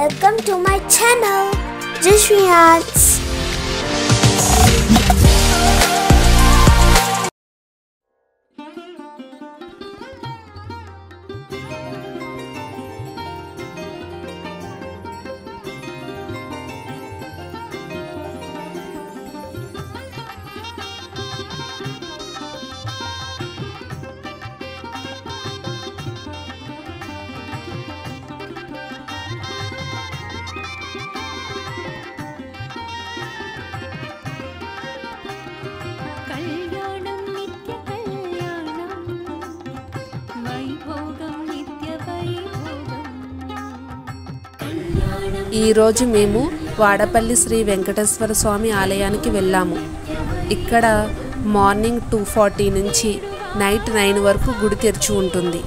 welcome to my channel, Jishri Arts. ఈ రోజు మేము వాడపల్లి శ్రీ వెంకటేశ్వర స్వామి ఆలయానికి వెళ్ళాము. ఇక్కడ మార్నింగ్ 2:40 నుంచి నైట్ 9 వరకు గుడి తెరిచి ఉంటుంది.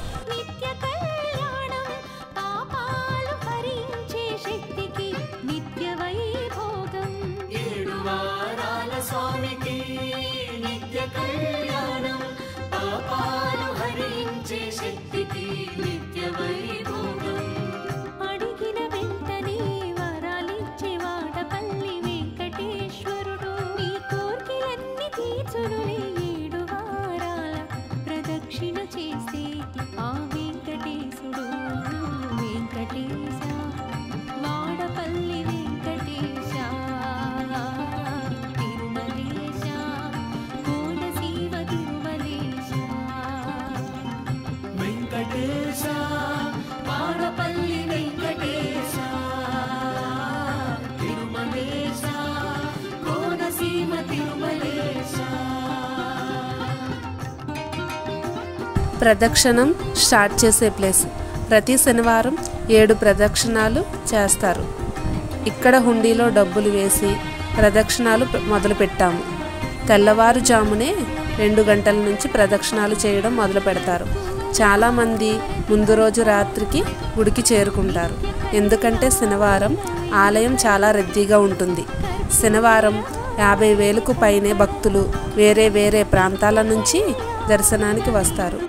ప్రదక్షిణం స్టార్ట్ చేసే ప్లేస్. ప్రతి శనివారం 7 ప్రదక్షిణాలు చేస్తారు. ఇక్కడ హుండీలో డబ్బులు వేసి ప్రదక్షిణాలు మొదలు పెట్టాము. తెల్లవారుజామునే 2 గంటల నుంచి ప్రదక్షిణాలు చేయడం మొదలు పెడతారు. చాలామంది ముందు రోజు రాత్రికి గుడికి చేరుకుంటారు. ఎందుకంటే శనివారం ఆలయం చాలా రద్దీగా ఉంటుంది. శనివారం 50,000కు పైనే భక్తులు వేరే వేరే ప్రాంతాల నుంచి దర్శనానికి వస్తారు.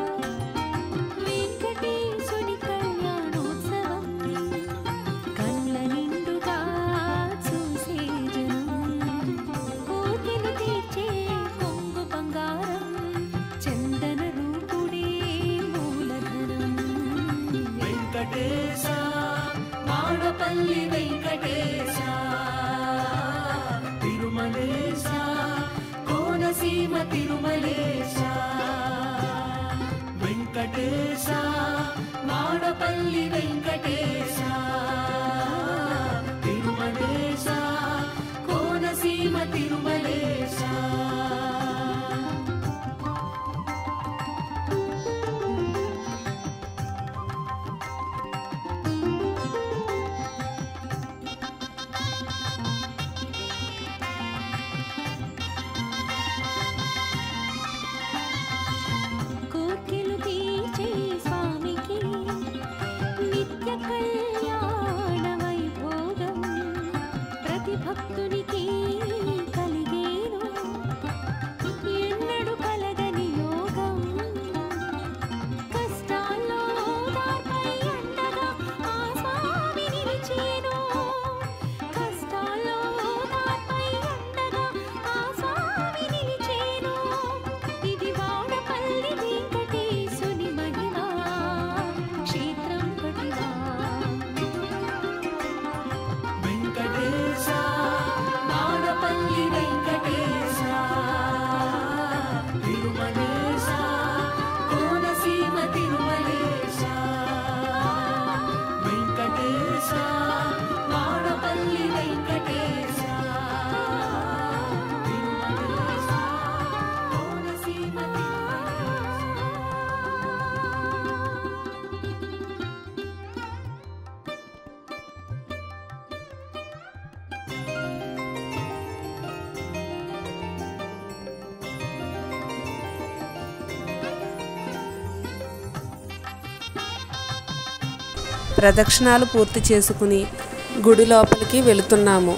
ప్రదక్షిణాలు పూర్తి చేసుకుని గుడి లోపలికి వెళుతున్నాము.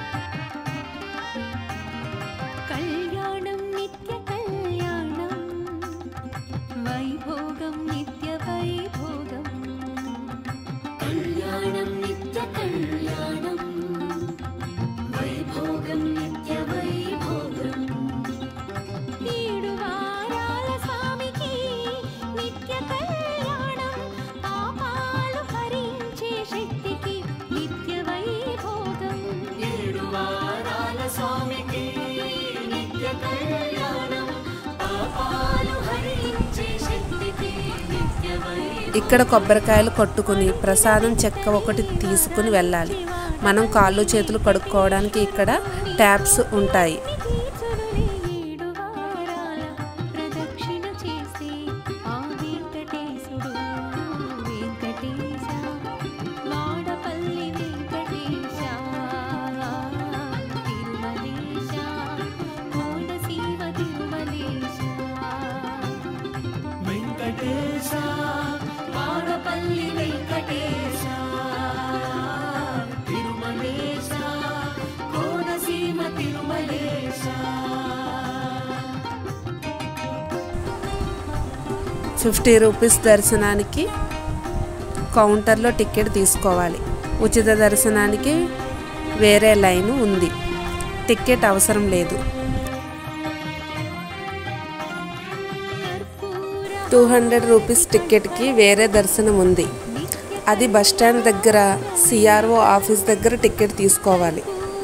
కళ్యాణం నిత్య కళ్యాణం ఇక్కడ కొబ్బరికాయలు కొట్టుకుని ప్రసాదం చెక్క ఒకటి తీసుకుని వెళ్ళాలి. మనం కాళ్ళు చేతులు కడుక్కోవడానికి ఇక్కడ ట్యాప్స్ ఉంటాయి. ₹50 దర్శనానికి కౌంటర్లో టికెట్ తీసుకోవాలి. ఉచిత దర్శనానికి వేరే లైన్ ఉంది. టికెట్ అవసరం లేదు. ₹200 టికెట్కి వేరే దర్శనం ఉంది. అది బస్టాండ్ దగ్గర CRO ఆఫీస్ దగ్గర టికెట్ తీసుకోవాలి.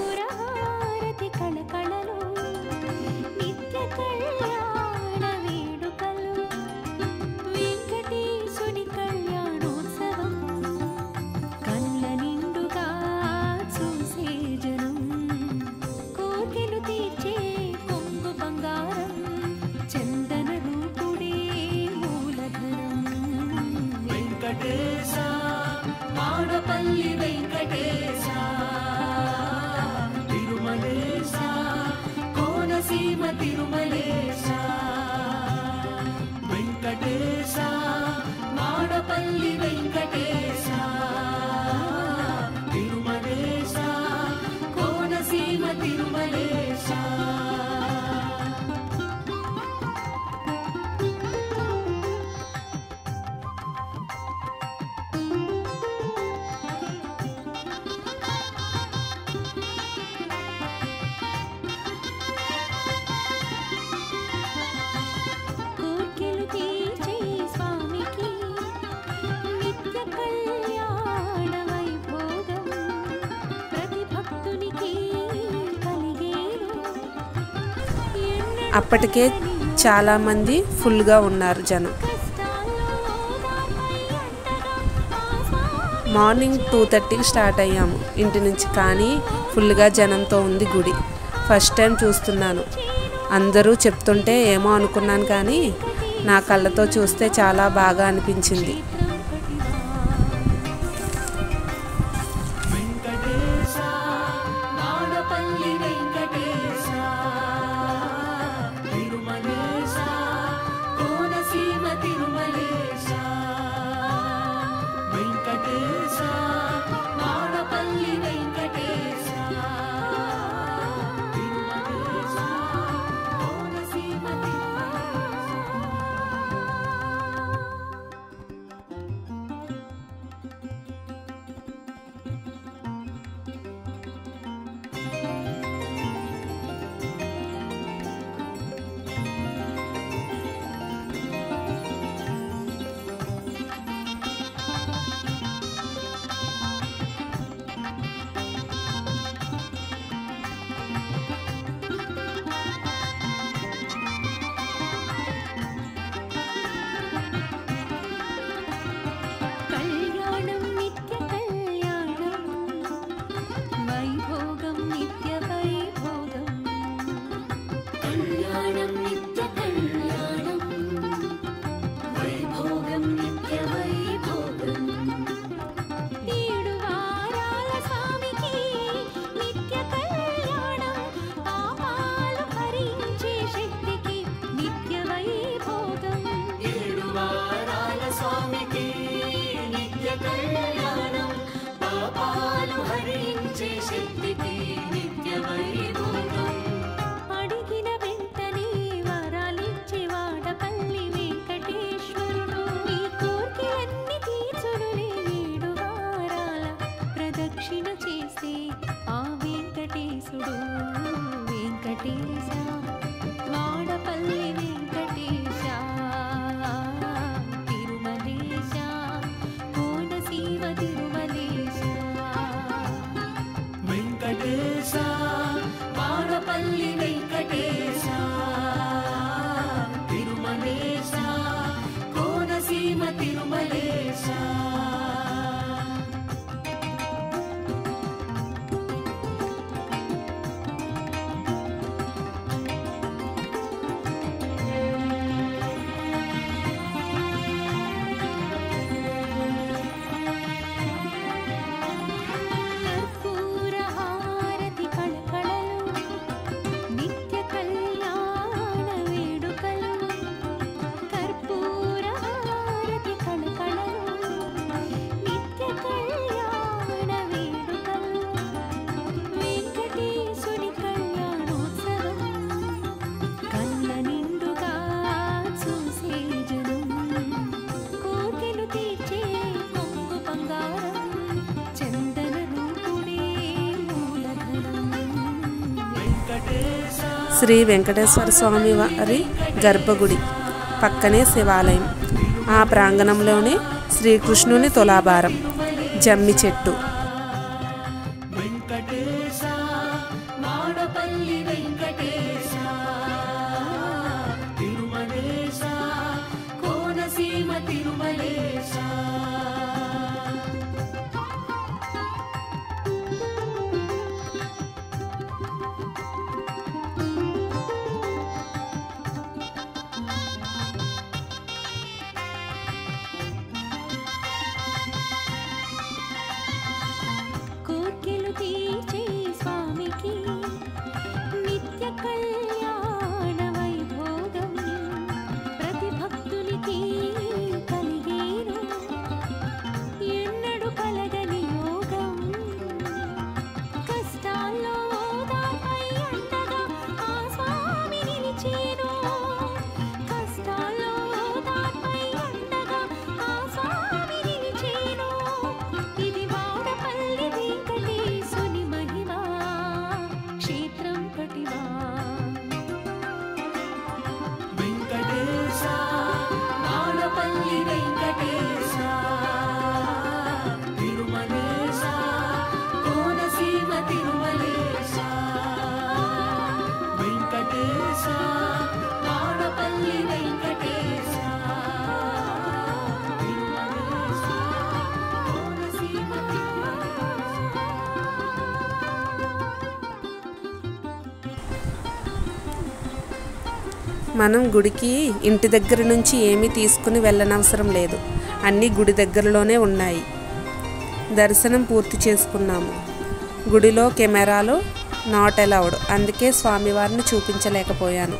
అప్పటికే చాలామంది ఫుల్గా ఉన్నారు జనం. మార్నింగ్ 2:30కి స్టార్ట్ అయ్యాము ఇంటి నుంచి. కానీ ఫుల్గా జనంతో ఉంది గుడి. ఫస్ట్ టైం చూస్తున్నాను. అందరూ చెప్తుంటే ఏమో అనుకున్నాను, కానీ నా కళ్ళతో చూస్తే చాలా బాగా అనిపించింది. వెంకటేశ మాడపల్లి వెంకటేశ తిరుమలేశ కోనసీమ తిరుమలేశ శ్రీ వెంకటేశ్వర స్వామి వారి గర్భగుడి పక్కనే శివాలయం, ఆ ప్రాంగణంలోనే శ్రీకృష్ణుని తులాభారం, జమ్మి చెట్టు. మనం గుడికి ఇంటి దగ్గర నుంచి ఏమీ తీసుకుని వెళ్ళనవసరం లేదు, అన్నీ గుడి దగ్గరలోనే ఉన్నాయి. దర్శనం పూర్తి చేసుకున్నాము. గుడిలో కెమెరాలు నాట్ అలౌడ్, అందుకే స్వామివారిని చూపించలేకపోయాను.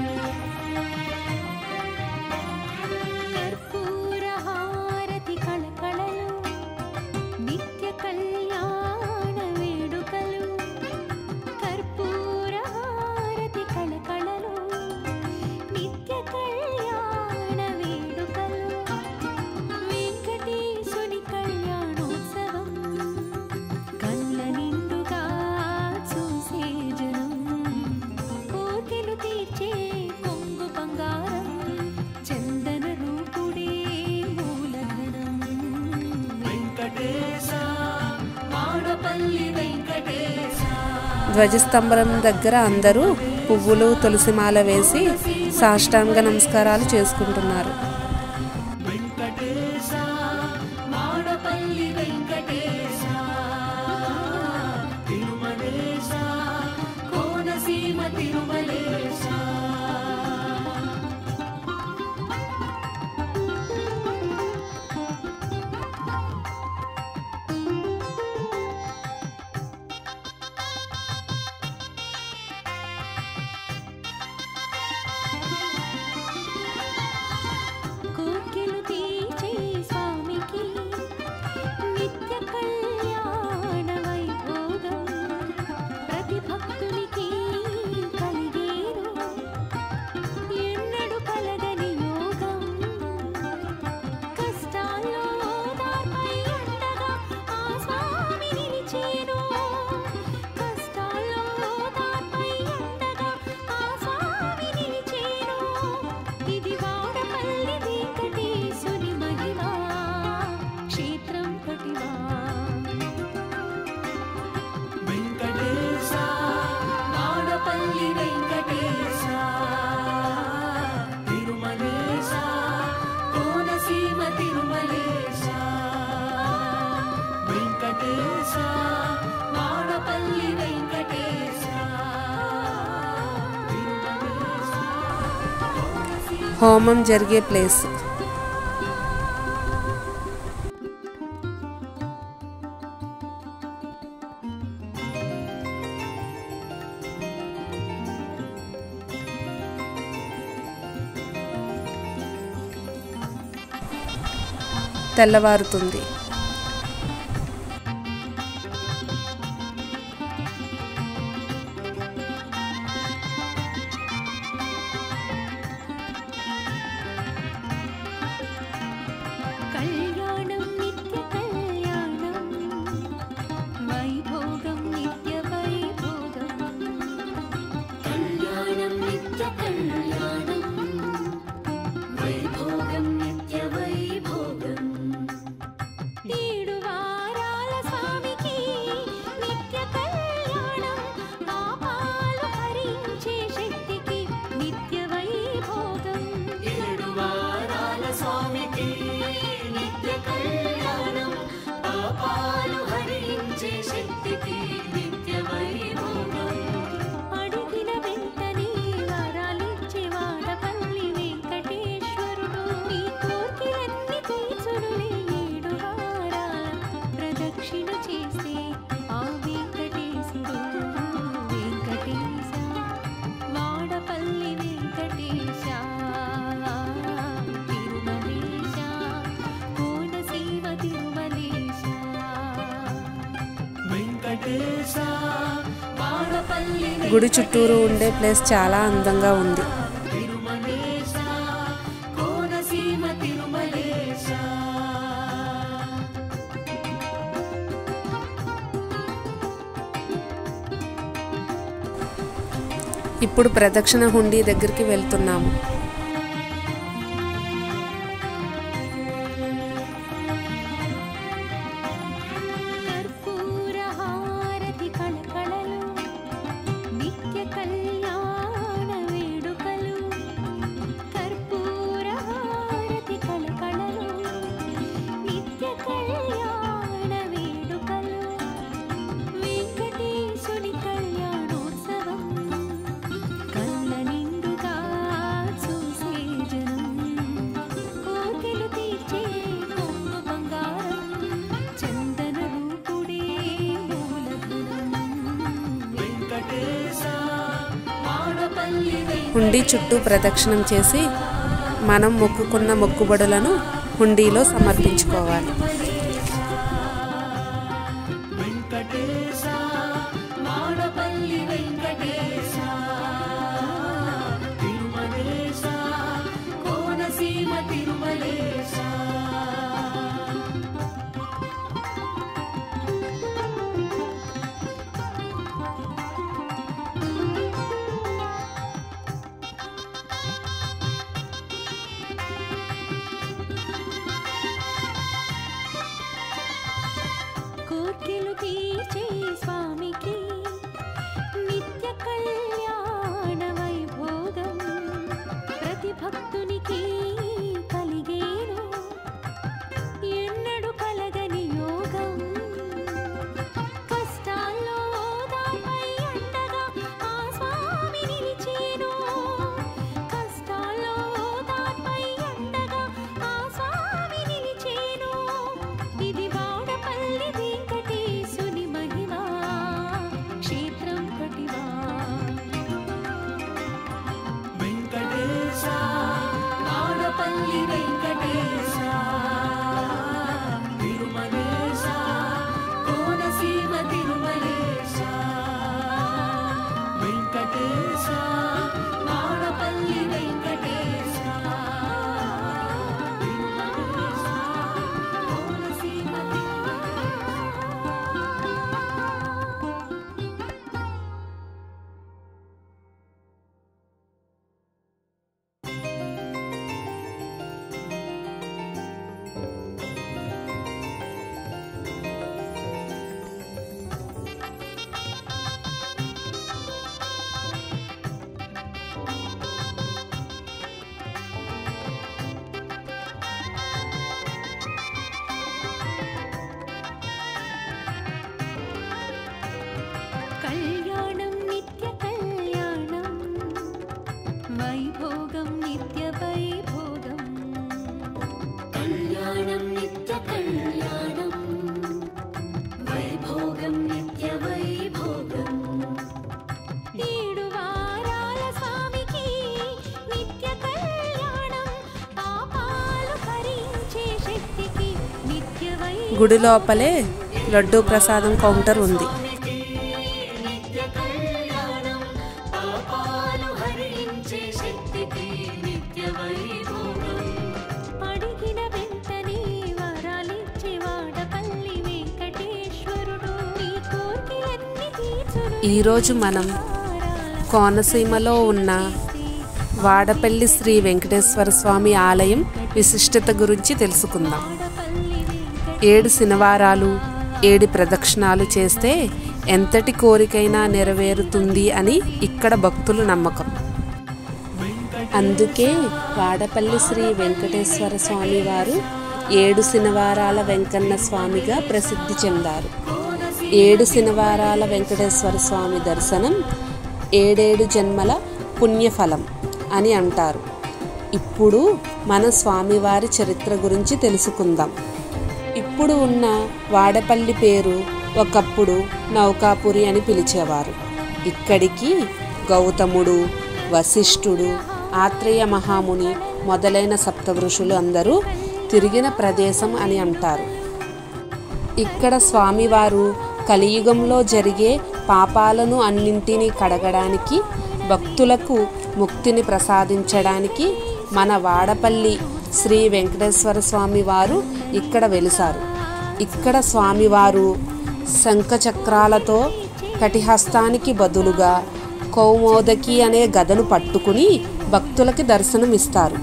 కర్పూర హారతి కళ ధ్వజస్తంభం దగ్గర అందరూ పువ్వులు తులసిమాల వేసి సాష్టాంగ నమస్కారాలు చేసుకుంటున్నారు. వెంకటేశ మాడపల్లి వెంకటేశ తిరుమలేశ కోనసీమ తిరుమలేశ హోమం జరిగే ప్లేస్. తెల్లవారుతుంది. గుడి చుట్టూరు ఉండే ప్లేస్ చాలా అందంగా ఉంది. ఇప్పుడు ప్రదక్షిణ హుండీ దగ్గరికి వెళ్తున్నాము. హుండీ చుట్టూ ప్రదక్షిణం చేసి మనం మొక్కుకున్న మొక్కుబడులను హుండీలో సమర్పించుకోవాలి. భక్తునికి కలిగేను ఎన్నడు కలగని యోగం. కష్టాల్లో ఓదార్పై అండగా ఆ స్వామి నిలిచేను. కష్టాల్లో ఓదార్పై అండగా ఆ స్వామి నిలిచేను. ఇది వాడపల్లి వెంకటేశుని మహిమ క్షేత్రం కటివా. వెంకటేశ వాడపల్లి వెంకటేశ తిరుమలేశ కోనసీమ తిరుమలేశ. వెంకటేశ వాడపల్లి వెంకటేశ తిరుమలేశ కోనసీమ కళ్యాణం నిత్య కళ్యాణం వైభోగం నిత్య వైభోగం. కళ్యాణం నిత్య కళ్యాణం వైభోగం నిత్య వైభోగం. 7 వారాల స్వామికి నిత్య కళ్యాణం పాపాలు హరించే శక్తికి నిత్య వైభోగం. గుడి లోపలే లడ్డూ ప్రసాదం కౌంటర్ ఉంది. నిత్య కళ్యాణం పాపాలు హరించే శక్తికి నిత్య వైభోగం. అడిగిన వెంటనే వరాలిచ్చే వాడపల్లి వెంకటేశ్వరుడు నీ కోర్కెలన్నీ తీర్చును. ఈరోజు మనం కోనసీమలో ఉన్న వాడపల్లి శ్రీ వెంకటేశ్వర స్వామి ఆలయం విశిష్టత గురించి తెలుసుకుందాం. 7 శనివారాలు 7 ప్రదక్షిణాలు చేస్తే ఎంతటి కోరికైనా నెరవేరుతుంది అని ఇక్కడ భక్తుల నమ్మకం. అందుకే వాడపల్లి శ్రీ వెంకటేశ్వర స్వామి వారు 7 శనివారాల వెంకన్న స్వామిగా ప్రసిద్ధి చెందారు. 7 శనివారాల వెంకటేశ్వర స్వామి దర్శనం 7 జన్మల పుణ్యఫలం అని అంటారు. ఇప్పుడు మన స్వామివారి చరిత్ర గురించి తెలుసుకుందాం. ఇప్పుడు ఉన్న వాడపల్లి పేరు ఒకప్పుడు నౌకాపురి అని పిలిచేవారు. ఇక్కడికి గౌతముడు, వశిష్ఠుడు, ఆత్రేయ మహాముని మొదలైన సప్తఋషులు అందరూ తిరిగిన ప్రదేశం అని అంటారు. ఇక్కడ స్వామివారు కలియుగంలో జరిగే పాపాలను అన్నింటినీ కడగడానికి, భక్తులకు ముక్తిని ప్రసాదించడానికి మన వాడపల్లి శ్రీ వెంకటేశ్వర స్వామి వారు ఇక్కడ వెలిసారు. ఇక్కడ స్వామివారు శంఖచక్రాలతో కటిహస్తానికి బదులుగా కౌమోదకి అనే గదను పట్టుకుని భక్తులకి దర్శనమిస్తారు.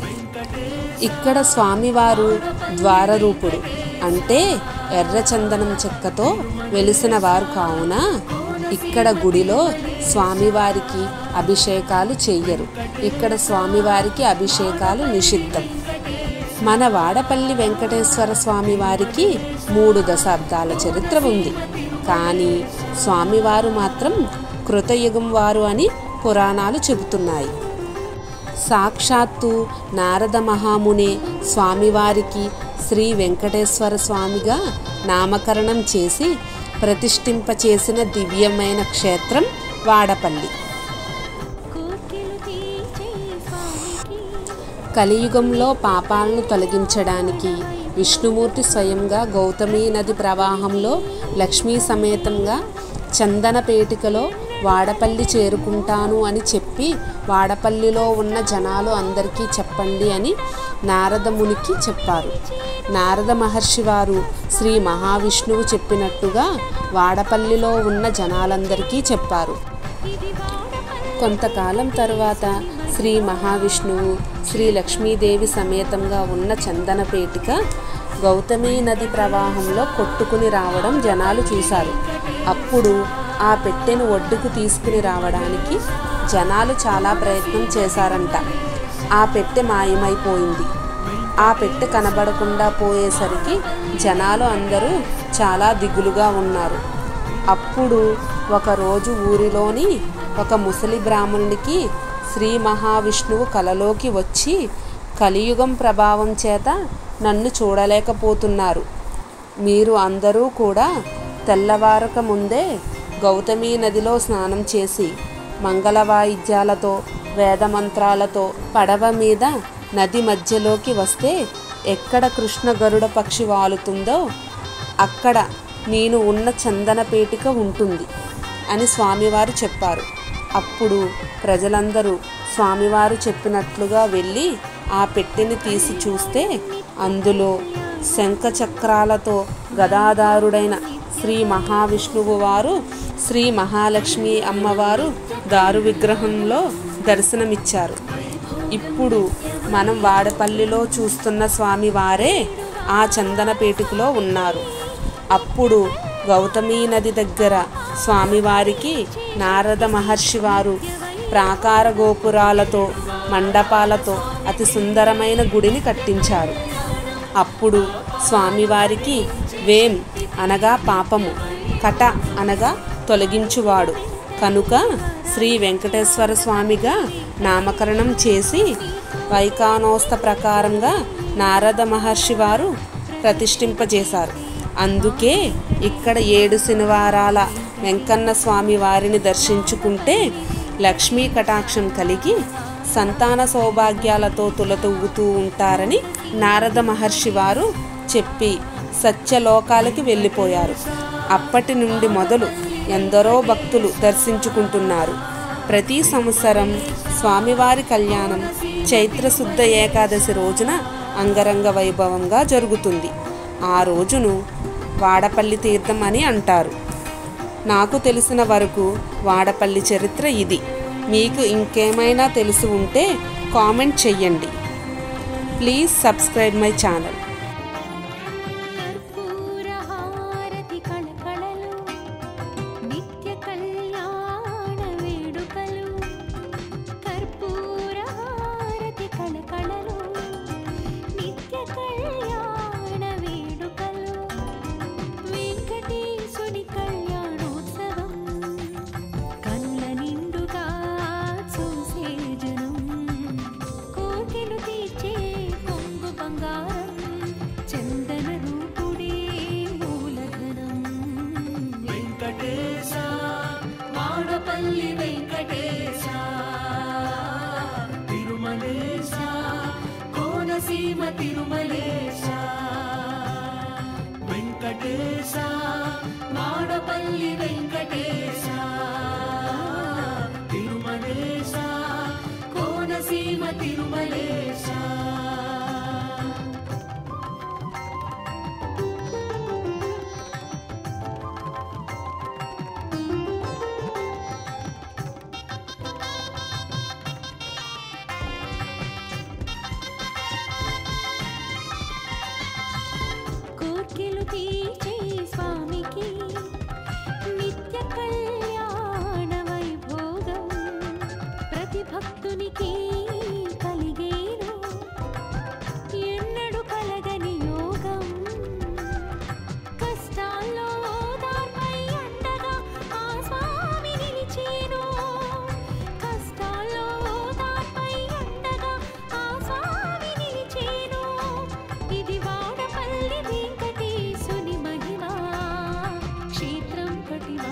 ఇక్కడ స్వామివారు ద్వారరూపుడు అంటే ఎర్రచందనం చెక్కతో వెలిసిన వారు కావున ఇక్కడ గుడిలో స్వామివారికి అభిషేకాలు చెయ్యరు. ఇక్కడ స్వామివారికి అభిషేకాలు నిషిద్ధం. మన వాడపల్లి వెంకటేశ్వర స్వామి వారికి 3 దశాబ్దాల చరిత్ర ఉంది. కానీ స్వామివారు మాత్రం కృతయుగం వారు అని పురాణాలు చెబుతున్నాయి. సాక్షాత్తు నారద మహామునే స్వామివారికి శ్రీ వెంకటేశ్వర స్వామిగా నామకరణం చేసి ప్రతిష్ఠింపచేసిన దివ్యమైన క్షేత్రం వాడపల్లి. కలియుగంలో పాపాలను తొలగించడానికి విష్ణుమూర్తి స్వయంగా గౌతమీ నది ప్రవాహంలో లక్ష్మీ సమేతంగా చందన పేటికలో వాడపల్లి చేరుకుంటాను అని చెప్పి వాడపల్లిలో ఉన్న జనాలు అందరికీ చెప్పండి అని నారద మునికి చెప్పారు. నారద మహర్షి వారు శ్రీ మహావిష్ణువు చెప్పినట్టుగా వాడపల్లిలో ఉన్న జనాలందరికీ చెప్పారు. కొంతకాలం తరువాత శ్రీ మహావిష్ణువు శ్రీ లక్ష్మీదేవి సమేతంగా ఉన్న చందన పేటిక గౌతమీ నది ప్రవాహంలో కొట్టుకుని రావడం జనాలు చూశారు. అప్పుడు ఆ పెట్టెను ఒడ్డుకు తీసుకుని రావడానికి జనాలు చాలా ప్రయత్నం చేశారంట. ఆ పెట్టె మాయమైపోయింది. ఆ పెట్టె కనబడకుండా పోయేసరికి జనాలు అందరూ చాలా దిగులుగా ఉన్నారు. అప్పుడు ఒకరోజు ఊరిలోని ఒక ముసలి బ్రాహ్మణునికి శ్రీ మహావిష్ణువు కలలోకి వచ్చి, కలియుగం ప్రభావం చేత నన్ను చూడలేకపోతున్నారు. మీరు అందరూ కూడా తెల్లవారక ముందే గౌతమీ నదిలో స్నానం చేసి మంగళ వాయిద్యాలతో వేదమంత్రాలతో పడవ మీద నది మధ్యలోకి వస్తే ఎక్కడ కృష్ణ గరుడ పక్షి వాలుతుందో అక్కడ నేను ఉన్న చందన పేటిక ఉంటుంది అని స్వామివారు చెప్పారు. అప్పుడు ప్రజలందరూ స్వామివారు చెప్పినట్లుగా వెళ్ళి ఆ పెట్టెని తీసి చూస్తే అందులో శంఖ చక్రాలతో గదాధారుడైన శ్రీ మహావిష్ణువు వారు, శ్రీ మహాలక్ష్మి అమ్మవారు దారు విగ్రహంలో దర్శనమిచ్చారు. ఇప్పుడు మనం వాడపల్లిలో చూస్తున్న స్వామివారే ఆ చందన పేటికలో ఉన్నారు. అప్పుడు గౌతమీ నది దగ్గర స్వామివారికి నారద మహర్షి వారు ప్రాకార గోపురాలతో మండపాలతో అతి సుందరమైన గుడిని కట్టించారు. అప్పుడు స్వామివారికి వేం అనగా పాపము, కట అనగా తొలగించువాడు కనుక శ్రీ వెంకటేశ్వర స్వామిగా నామకరణం చేసి వైఖానోస్త ప్రకారంగా నారద మహర్షి వారు ప్రతిష్ఠింపజేశారు. అందుకే ఇక్కడ 7 శనివారాల వెంకన్న స్వామి వారిని దర్శించుకుంటే లక్ష్మీ కటాక్షం కలిగి సంతాన సౌభాగ్యాలతో తులతూగుతూ ఉంటారని నారద మహర్షి వారు చెప్పి సత్యలోకాలకి వెళ్ళిపోయారు. అప్పటి నుండి మొదలు ఎందరో భక్తులు దర్శించుకుంటున్నారు. ప్రతి సంవత్సరం స్వామివారి కళ్యాణం చైత్రశుద్ధ ఏకాదశి రోజున అంగరంగ వైభవంగా జరుగుతుంది. ఆ రోజును వాడపల్లి తీర్థం అని అంటారు. నాకు తెలిసిన వరకు వాడపల్లి చరిత్ర ఇది. మీకు ఇంకేమైనా తెలిసి ఉంటే కామెంట్ చెయ్యండి. Please subscribe my channel. కర్పూరహారతి కళకళలు నిత్య కళ్యాణ వేడుకలు కర్పూరహారతి కళకళలు నిత్య కళ్యాణ వేడుకలు వెంకటేశుని కళ్యాణోత్సవం కళ్ళ నిండుగా చూసే జనం కోర్కెలు తీర్చే పొంగు బంగారం చందన రూపుడే మూలధనం వెంకటేశ వాడపల్లి వెంకటేశ తిరుమలేశ కోనసీమ తిరుమలేశ వెంకటేశ వాడపల్లి వెంకటేశ తిరుమలేశ కోనసీమ తిరుమలేశ కోర్కెలు తీర్చే స్వామికి నిత్య కళ్యాణ వైభోగం ప్రతి భక్తునికి కలిగేను ఎన్నడు కలగని యోగం కష్టాల్లో ఓదార్పై అండగా ఆ స్వామి నిలిచేను కష్టాల్లో ఓదార్పై అండగా ఆ స్వామి నిలిచేను ఇది వాడపల్లి వెంకటేశుని మహిమా క్షేత్రం కటివా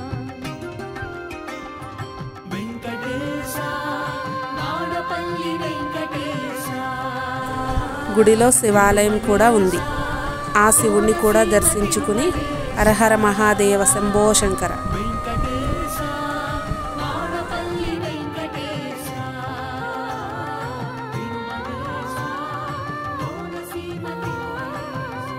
వెంకటేశ వాడపల్లి వెంకటేశ గుడిలో శివాలయం కూడా ఉంది. ఆ శివుణ్ణి కూడా దర్శించుకుని హరహర మహాదేవ శంభో శంకర. వెంకటేశ వాడపల్లి వెంకటేశ తిరుమలేశ కోనసీమ తిరుమలేశ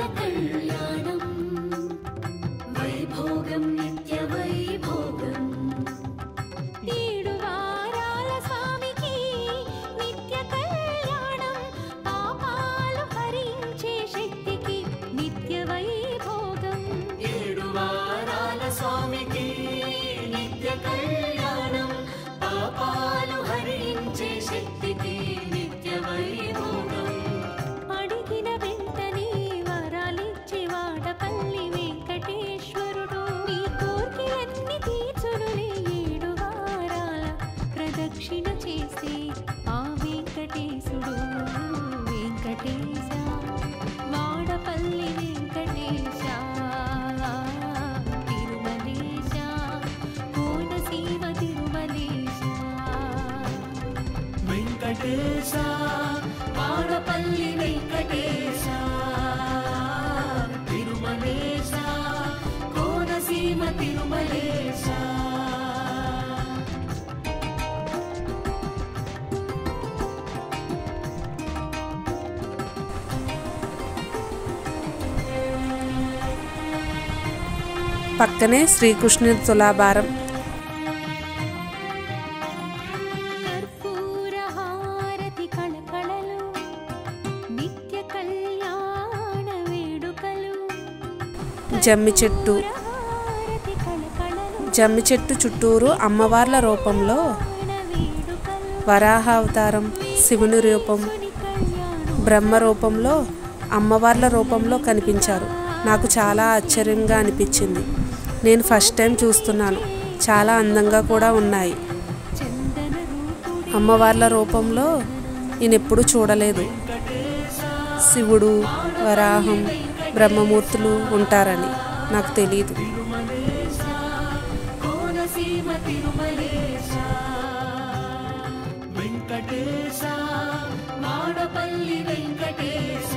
కళ్యాణం వైభోగం నిత్య వైభోగం. 7 వారాల స్వామికి నిత్య కళ్యాణం పాపాలు హరించే శక్తికి నిత్య వైభోగం. 7 వారాల స్వామికి నిత్య కళ్యాణం పాపాలు హరించే శక్తికి నిత్య వైభోగం. అడిగిన వెంటనే వరాలిచ్చే వాడపల్లి వెంకటేశ్వరుడు నీ కోర్కెలన్నీ తీర్చునులే. 7 వారాల ప్రదక్షిణ చేసి ఆ వెంకటేశుడు వెంకటేశ వాడపల్లి వెంకటేశ తిరుమలేశ కోనసీమ తిరుమలేశ. వెంకటేశ వాడపల్లి వెంకటేశ తిరుమలేశ కోనసీమ తిరుమలేశ. పక్కనే శ్రీకృష్ణుని తులాభారం. కర్పూర హారతి కళకళలు నిత్య కళ్యాణ వేడుకలు. జమ్మి చెట్టు హారతి కళకళలు జమ్మి చెట్టు చుట్టూరు అమ్మవార్ల రూపంలో వేడుకలు. వరాహ అవతారం, శివుని రూపం, బ్రహ్మ రూపంలో, అమ్మవార్ల రూపంలో కనిపించారు. నాకు చాలా ఆశ్చర్యంగా అనిపించింది. నేను ఫస్ట్ టైం చూస్తున్నాను. చాలా అందంగా కూడా ఉన్నాయి. అమ్మవార్ల రూపంలో నేను ఎప్పుడూ చూడలేదు. శివుడు, వరాహం, బ్రహ్మమూర్తులు ఉంటారని నాకు తెలియదు. కోనసీమ తిరుమలేశ వెంకటేశ వాడపల్లి వెంకటేశ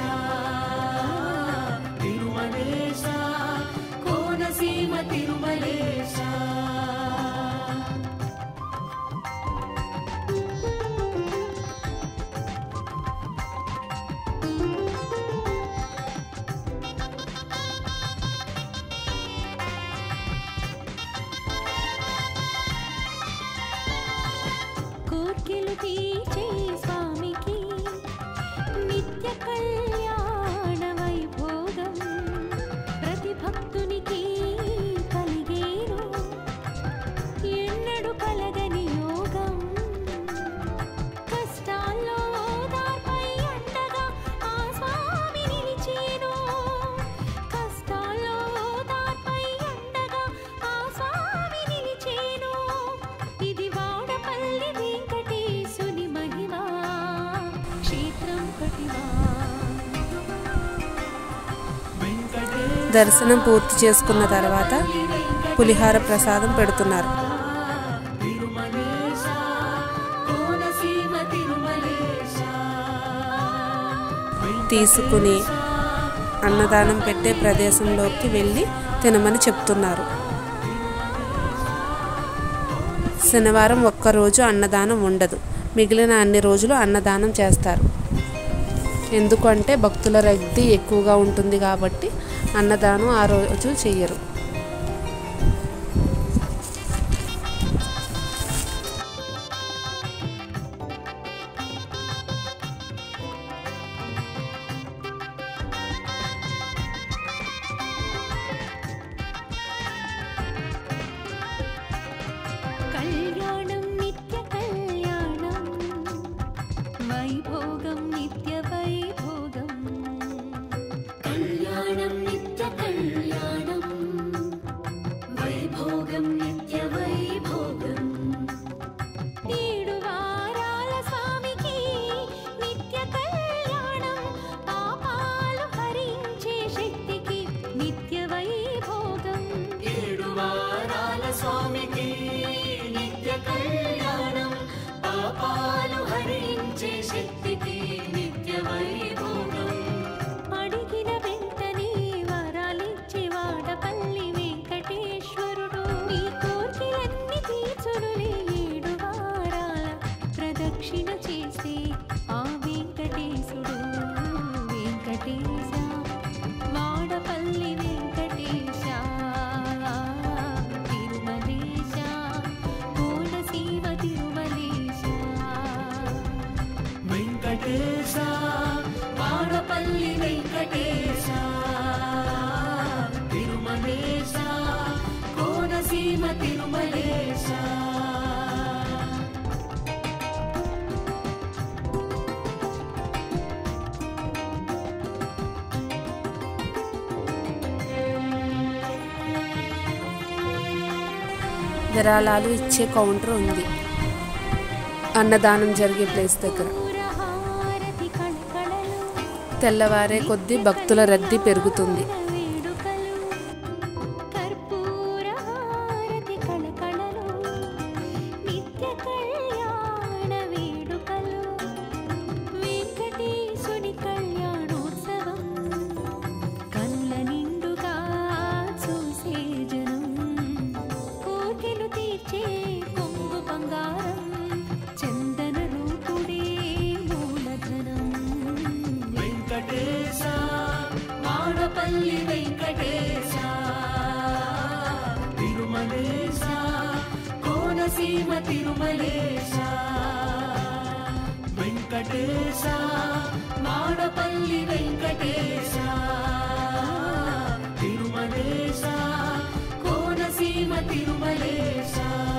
తిరుమలేశ కోనసీమ తిరుమలేశ. కోర్కెలు తీర్చే స్వామికి నిత్య కళ్యాణ వైభోగం ప్రతి భక్తునికి కలిగేను ఎన్నడు కలగని యోగం. కష్టాల్లో ఓదార్పై అండగా ఆ స్వామి నిలిచేను. కష్టాల్లో ఓదార్పై అండగా ఆ స్వామి నిలిచేను. ఇది వాడపల్లి వెంకటేశుని మహిమా క్షేత్రం కటిమా. దర్శనం పూర్తి చేసుకున్న తర్వాత పులిహార ప్రసాదం పెడుతున్నారు. తిరుమలేశ కోనసీమ తిరుమలేశ. తీసుకుని అన్నదానం పెట్టే ప్రదేశంలోకి వెళ్ళి తినమని చెప్తున్నారు. శనివారం ఒక్కరోజు అన్నదానం ఉండదు. మిగిలిన అన్ని రోజులు అన్నదానం చేస్తారు. ఎందుకంటే భక్తుల రద్దీ ఎక్కువగా ఉంటుంది కాబట్టి అన్నదానం ఆ రోజు చెయ్యరు. కళ్యాణం నిత్య కళ్యాణం వైభోగం నిత్య వైభోగం. కళ్యాణం నిత్య కళ్యాణం వైభోగం నిత్య వైభోగం. 7 వారాల స్వామికి నిత్య కళ్యాణం పాపాలు హరించే శక్తికి నిత్య వైభోగం. 7 వారాల స్వామికి నిత్య కళ్యాణం పాపాలు హరించే శక్తికి నిత్య వైభోగం. అడిగిన వెంటనే వరాలిచ్చే వాడపల్లి వెంకటేశ్వరుడు నీ కోర్కెలన్నీ తీర్చునులే. 7 వారాల ప్రదక్షిణ చేసి ఆ వెంకటేశుడు వెంకటేశ విరాళాలు ఇచ్చే కౌంటర్ ఉంది అన్నదానం జరిగే ప్లేస్ దగ్గర. తెల్లవారే కొద్దీ భక్తుల రద్దీ పెరుగుతుంది. మాడపల్లి వెంకటేశ తిరుమలేశ కోనసీమ తిరుమలేశ వెంకటేశ మాడపల్లి వెంకటేశ తిరుమలేశ కోనసీమ తిరుమలేశ.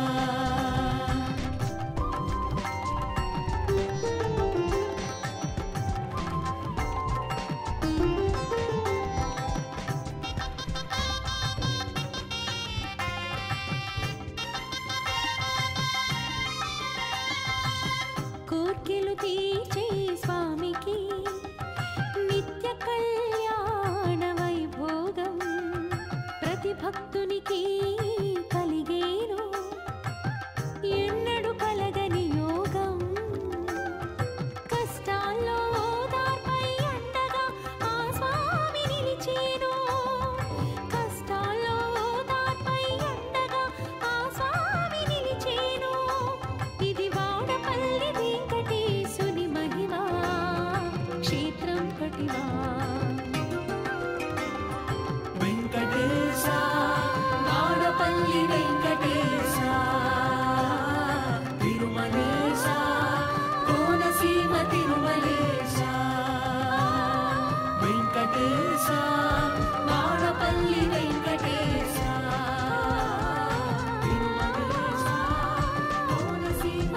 కోర్కెలు తీర్చే స్వామికి నిత్య కళ్యాణ వైభోగం ప్రతి భక్తునికి కలిగేను ఎన్నడు కలగని యోగం. కష్టాల్లో ఓదార్పై అండగా ఆ స్వామి నిలిచేను. కష్టాల్లో ఓదార్పై అండగా ఆ స్వామి నిలిచేను. ఇది వాడపల్లి వెంకటేశుని మహిమా క్షేత్రం కటివా. వెంకటేశ మాడపల్లి వెంకటేశ తిరుమలేశ కోనసీమ తిరుమలేశ వెంకటేశ మాడపల్లి వెంకటేశ తిరుమలేశ కోనసీమ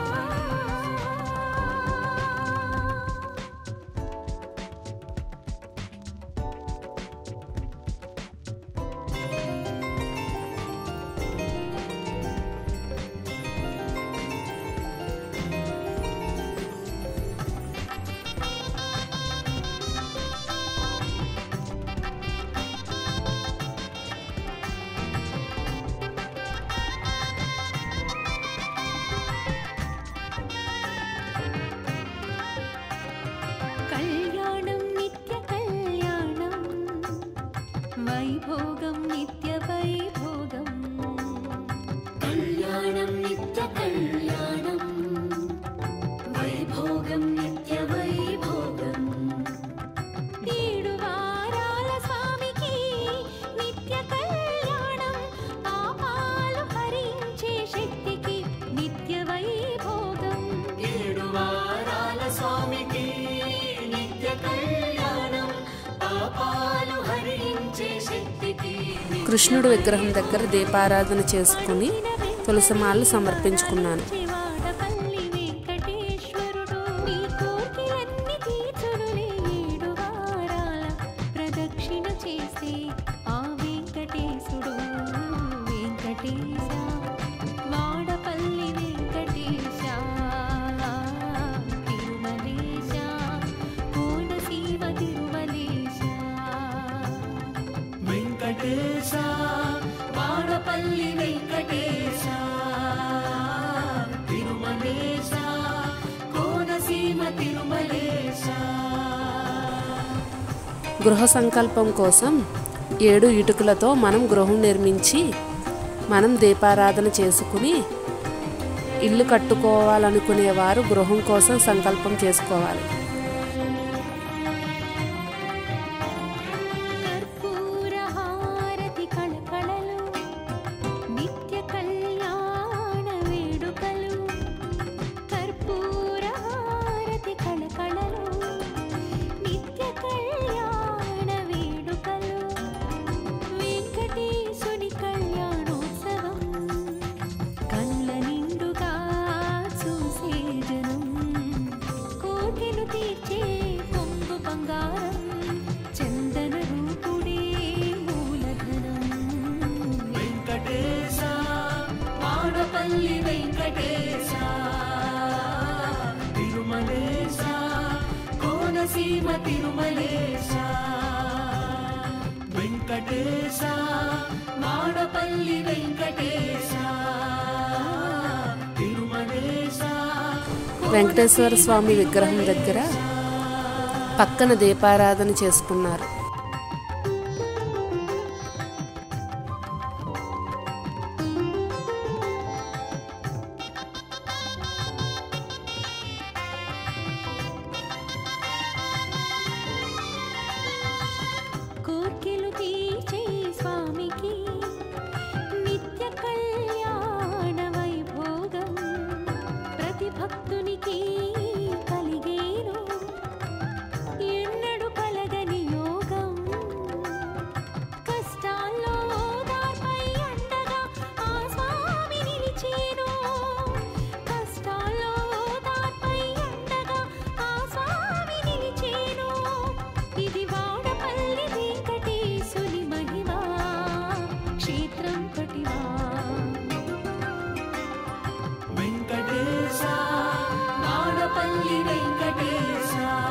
కళ్యాణం నిత్య కళ్యాణం వైభోగం నిత్య వైభోగం. కళ్యాణం నిత్య కళ్యాణం వైభోగం నిత్య వైభోగం. ఏడు వారాల స్వామికి నిత్య కళ్యాణం పాపాలు హరించే శక్తికి నిత్య వైభోగం. ఏడు వారాల స్వామికి నిత్య కళ్యాణం పాపాలు హరించే శక్తికి. కృష్ణుడి విగ్రహం దగ్గర దీపారాధన చేసుకుని తులసిమాలను సమర్పించుకున్నాను. వాడపల్లి వెంకటేశ్వరుడు నీ కోర్కెలన్నీ తీర్చునులే. ఏడు వారాల ప్రదక్షిణ చేస్తే ఆ వెంకటేశుడు వెంకటేశ వాడపల్లి వెంకటేశ తిరుమలేశ కోనసీమ తిరుమలేశ. వెంకటేశ మాడపల్లి వెంకటేశ తిరుమలేశ కోనసీమ తిరుమలేశ. గృహ సంకల్పం కోసం 7 ఇటుకలతో మనం గృహం నిర్మించి మనం దీపారాధన చేసుకుని ఇల్లు కట్టుకోవాలనుకునేవారు గృహం కోసం సంకల్పం చేసుకోవాలి. కర్పూర హారతి కళకళలు నిత్య కళ్యాణ వేడుకలు. కర్పూర హారతి కళకళలు నిత్య కళ్యాణ వేడుకలు. వెంకటేశుని కళ్యాణోత్సవం కళ్ళ నిండుగా చూసే జనం కోర్కెలు కోనసీమ తిరుమలేశ వెంకటేశ మాడపల్లి వెంకటేశ తిరుమలేశ వెంకటేశ్వర స్వామి విగ్రహం దగ్గర పక్కన దీపారాధన చేసుకున్నారు. కోర్కెలు తీర్చే స్వామికి నిత్య కళ్యాణ వైభోగం ప్రతి భక్తునికి కలిగేను ఎన్నడు కలగని యోగం. కష్టాల్లో ఓదార్పై అండగా ఆ స్వామి నిలిచేను. కష్టాల్లో ఓదార్పై అండగా ఆ స్వామి నిలిచేను. ఇది వాడపల్లి వెంకటేశుని మహిమా క్షేత్రం పటివా. వెంకటేశ మాడపల్లి వెంకటేశ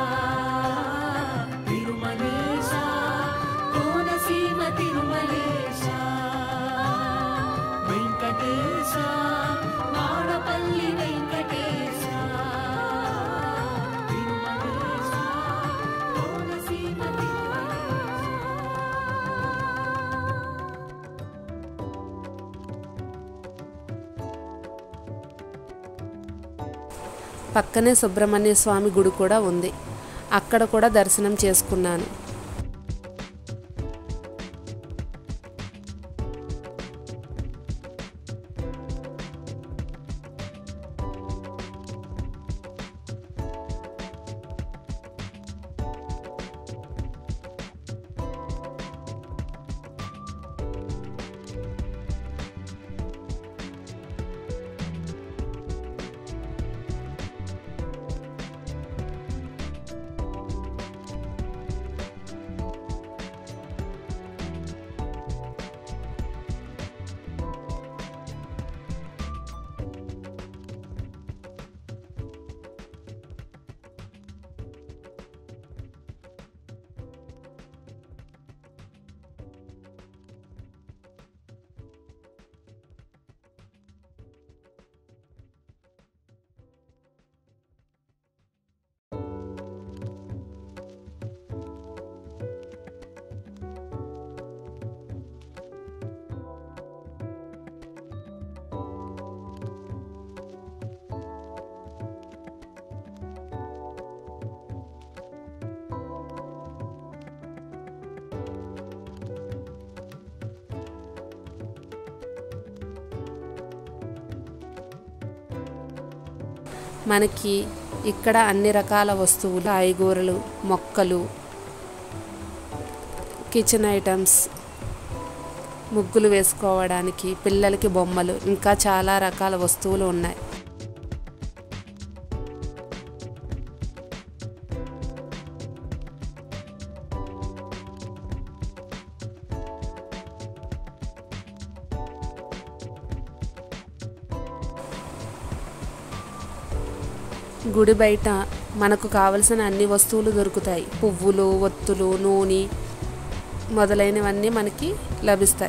తిరుమలేశ కోనసీమ తిరుమలేశ వెంకటేశ మాడపల్లి వెంకటేశ తిరుమలేశ కోనసీమ తిరుమలేశ. పక్కనే సుబ్రహ్మణ్య స్వామి గుడి కూడా ఉంది. అక్కడ కూడా దర్శనం చేసుకున్నాను. మనకి ఇక్కడ అన్ని రకాల వస్తువులు, కాయగూరలు, మొక్కలు, కిచెన్ ఐటమ్స్, ముగ్గులు వేసుకోవడానికి, పిల్లలకి బొమ్మలు, ఇంకా చాలా రకాల వస్తువులు ఉన్నాయి. గుడి బయట మనకు కావలసిన అన్ని వస్తువులు దొరుకుతాయి. పువ్వులు, ఒత్తులు, నూనె మొదలైనవన్నీ మనకి లభిస్తాయి.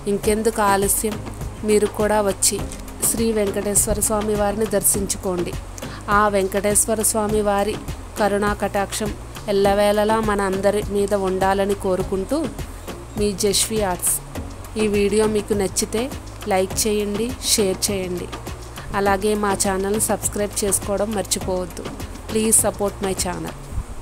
ఇంకెందుకు ఆలస్యం, మీరు కూడా వచ్చి శ్రీ వెంకటేశ్వర స్వామి వారిని దర్శించుకోండి. ఆ వెంకటేశ్వర స్వామి వారి కరుణా కటాక్షం ఎల్లవేళలా మన అందరి మీద ఉండాలని కోరుకుంటూ మీ జస్వి ఆర్ట్స్. ఈ వీడియో మీకు నచ్చితే లైక్ చేయండి, షేర్ చేయండి. అలాగే మా ఛానల్ని సబ్స్క్రైబ్ చేసుకోవడం మర్చిపోవద్దు. Please support my channel.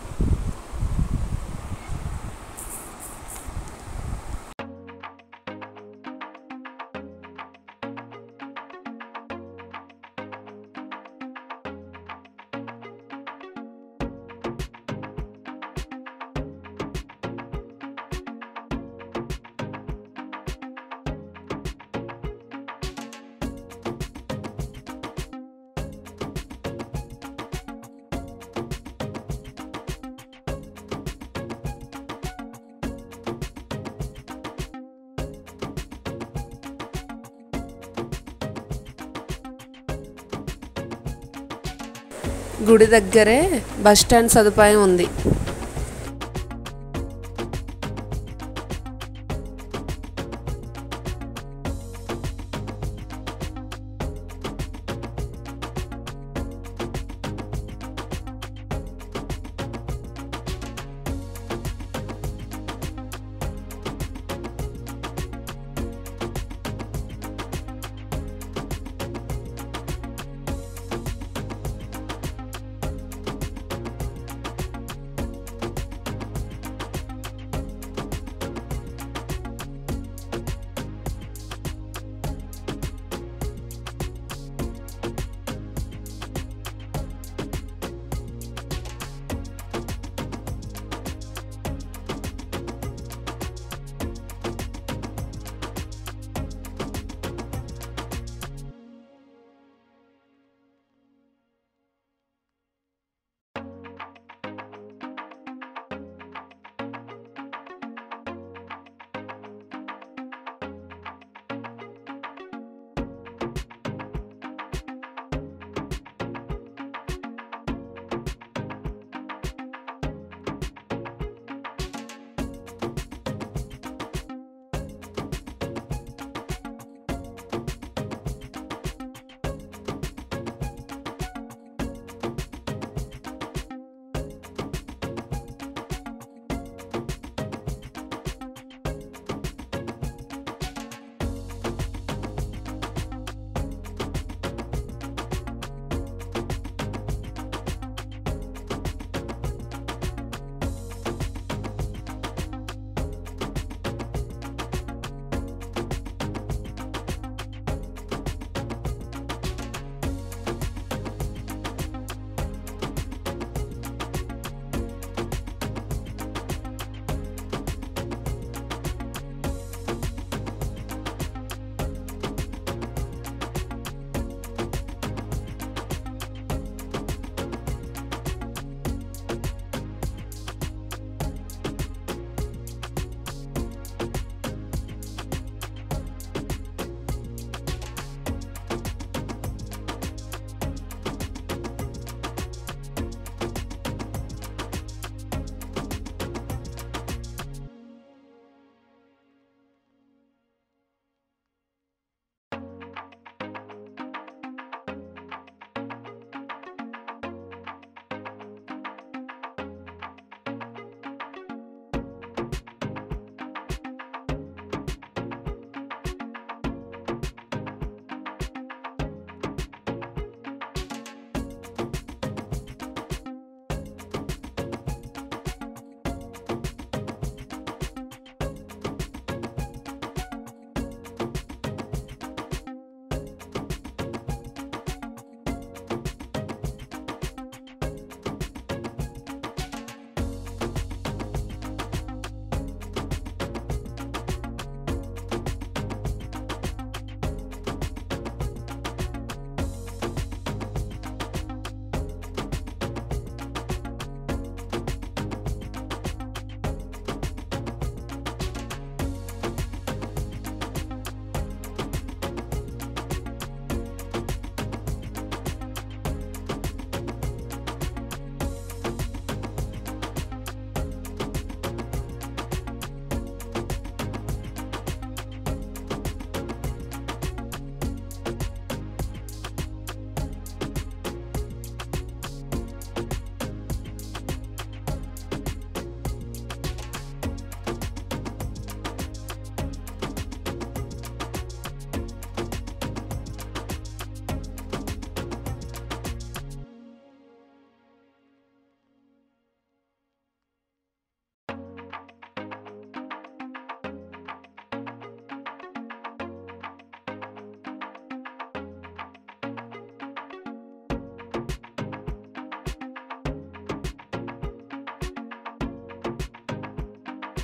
గుడి దగ్గరే బస్ స్టాండ్ సదుపాయం ఉంది.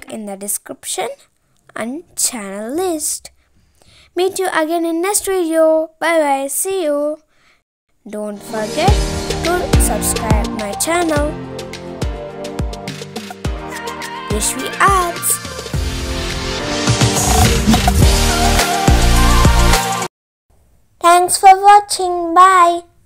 in the description and channel list. Meet you again in next video. Bye bye. See you. Don't forget to subscribe my channel. Yashvi Arts. Thanks for watching. Bye.